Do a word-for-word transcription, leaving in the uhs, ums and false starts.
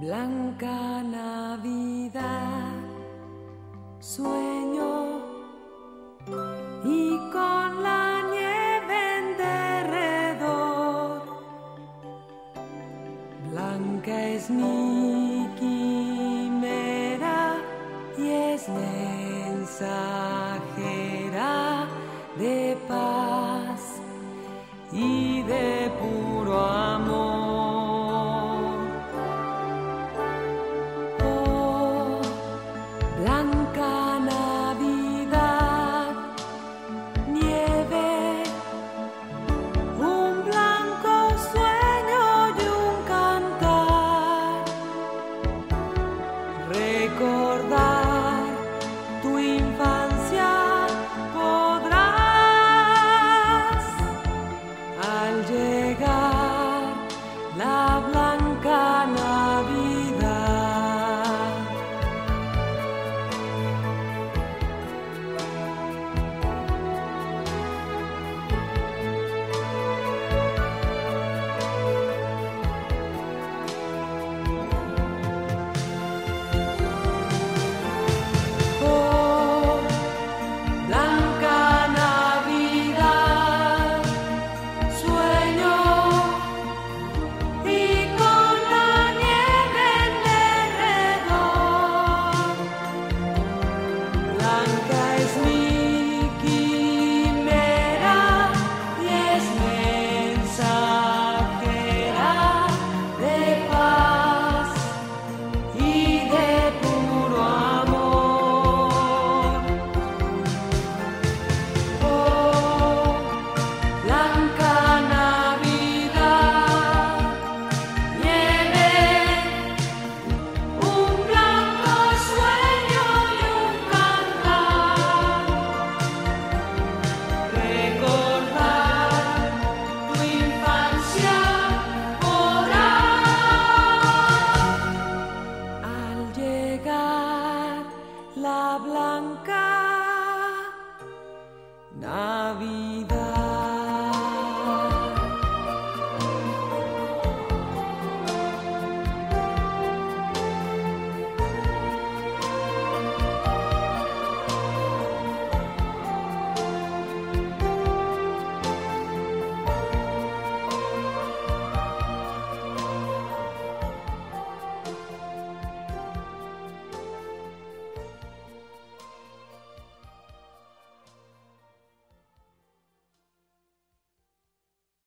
Blanca Navidad, sueño y con la nieve en derredor. Blanca es mi quimera y es mensajera de paz y de puro amor. Oh, Blanca Navidad, nieve, un blanco sueño y un cantar. Recordar tu infancia podrás al llegar.